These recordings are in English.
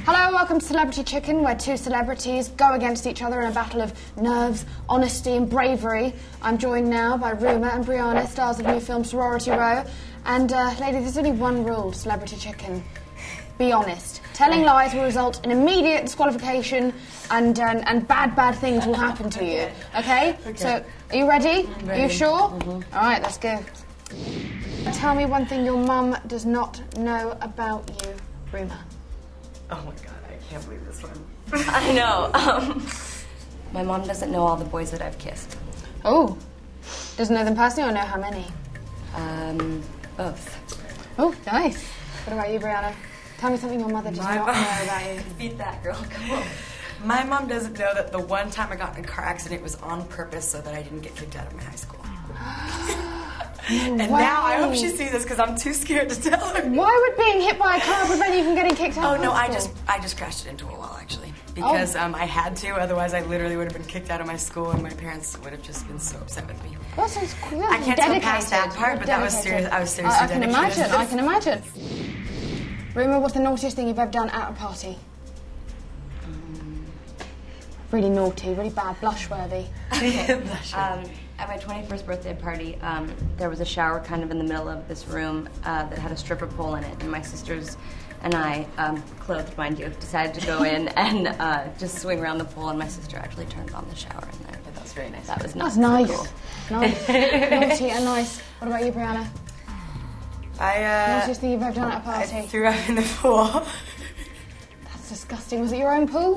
Hello, welcome to Celebrity Chicken, where two celebrities go against each other in a battle of nerves, honesty and bravery. I'm joined now by Rumer and Brianna, stars of new film Sorority Row. And, lady, there's only one rule, Celebrity Chicken. Be honest. Telling lies will result in immediate disqualification and bad things will happen to you. Okay? So, are you ready? I'm ready. Are you sure? Mm-hmm. All right, let's go. Tell me one thing your mum does not know about you, Rumer. Oh my god, I can't believe this one. I know. My mom doesn't know all the boys that I've kissed. Oh. Doesn't know them personally or know how many? Both. Oh, nice. What about you, Brianna? Tell me something your mother does not know about you. Beat that, girl. Come on. My mom doesn't know that the one time I got in a car accident was on purpose so that I didn't get kicked out of my high school. And now I hope she sees this because I'm too scared to tell her. Why would being hit by a car prevent you from getting kicked out Oh of no, high I school? just crashed it into a wall actually because I had to. Otherwise, I literally would have been kicked out of my school, and my parents would have just been so upset with me. That sounds cool. I can't tell past that part, but that was serious. I was seriously dedicated. I can imagine. Rumer, what's the naughtiest thing you've ever done at a party? Really naughty, really bad, blush-worthy. At my 21st birthday party, there was a shower kind of in the middle of this room that had a stripper pole in it, and my sisters and I, clothed mind you, decided to go in and just swing around the pole, and my sister actually turned on the shower in there. That was very nice. That was nice. That's nice. Cool. Nice. Naughty and nice. What about you, Brianna? Naughtiest thing you've ever done at a party? I threw up in the pool. That's disgusting. Was it your own pool?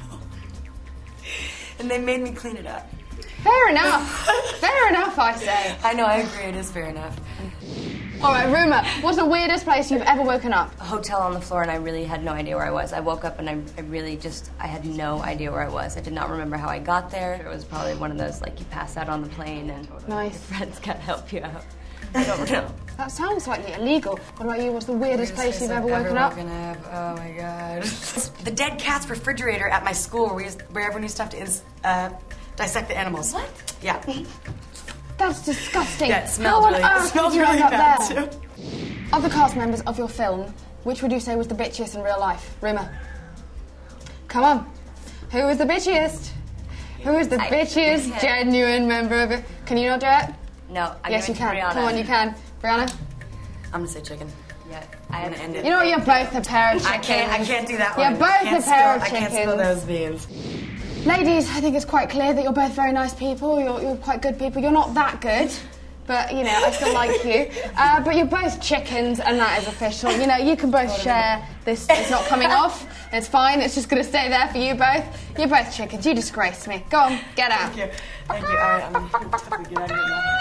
And they made me clean it up. Fair enough. Fair enough, I say. I know, I agree, it is fair enough. All right, Rumer, what's the weirdest place you've ever woken up? A hotel on the floor, and I really had no idea where I was. I woke up and I had no idea where I was. I did not remember how I got there. It was probably one of those, like, you pass out on the plane and Nice. your friends can't help you out. I don't know. That sounds slightly illegal. What about you? What's the weirdest place you've ever woken up? Oh my god. The dead cat's refrigerator at my school where everyone used to have to dissect the animals. What? Yeah. That's disgusting. Yeah, it smells really bad too. Of the cast members of your film, which would you say was the bitchiest in real life? Rumer. Come on. Who was the bitchiest? Who is the bitchiest genuine member of it? Can you not do it? No, Yes, you can. Brianna. Come on, you can. Brianna? I'm gonna say chicken. Yeah, I'm gonna end it. You know what? You're both a pair of chickens. I can't do that You're one. both a pair of I can't spill chickens. those beans. Ladies, I think it's quite clear that you're both very nice people. You're quite good people. You're not that good, but, you know, I still like you. But you're both chickens, and that is official. You know, you can both share this. It's not coming off. It's fine. It's just going to stay there for you both. You're both chickens. You disgrace me. Go on, get out. Thank you. Thank you. All right, I'm gonna get out of here now.